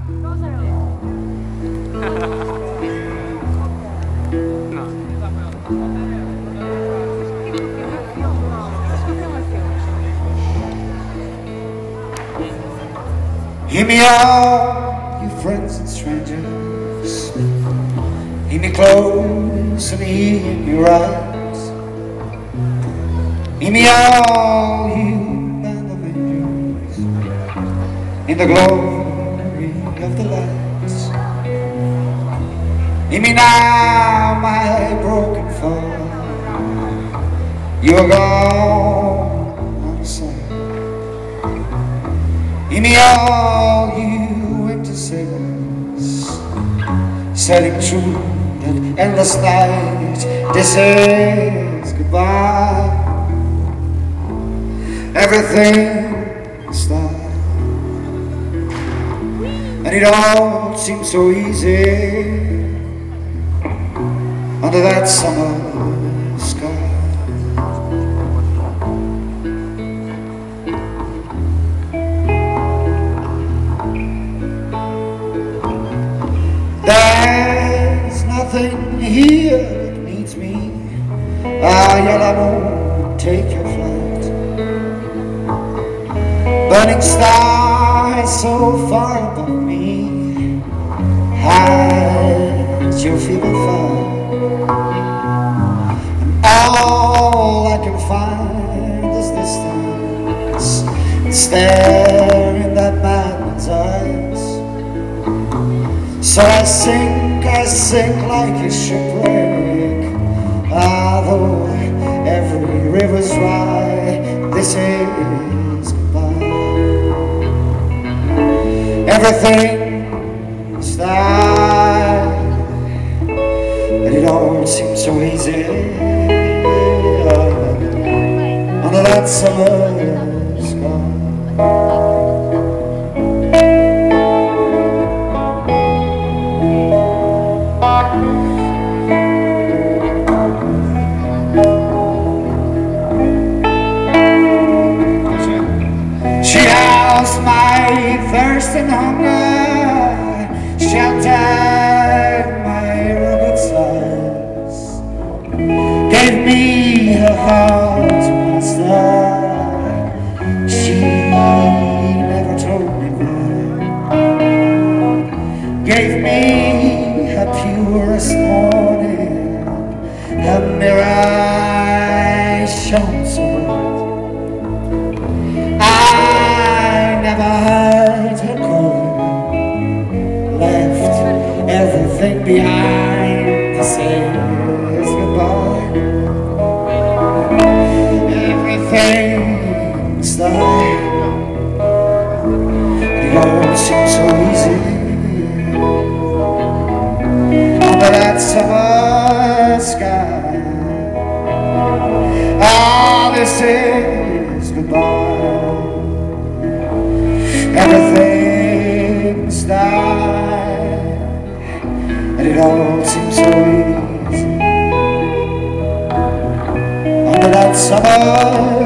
Hear me out, you friends and strangers. Hear me close and hear me rise. Hear me out, you band of angels, in the glory of the lights. Hear me now, my broken father. You are gone on the side. Hear me all, you winter sailors, sailing through that endless night. This is goodbye. Everything is done, and it all seems so easy under that summer sky. There's nothing here that needs me. Yet I won't take your flight. Burning stars so far above me, hide your feeble fire. And all I can find is distance, and stare in that madman's eyes. So I sink like a shipwreck. Although every river's dry, this is goodbye. Everything's died, and it all seems so easy under that summer sky. My thirst and hunger, sheltered my rugged sides, gave me her heart to master. She never told me why. Gave me her purest morning, her mirror shone so bright. Never heard her call, left everything behind to say goodbye. Everything's done, it all seems so easy under that summer sky. Ah, this is goodbye. Everything's died, and it all seems so easy under that summer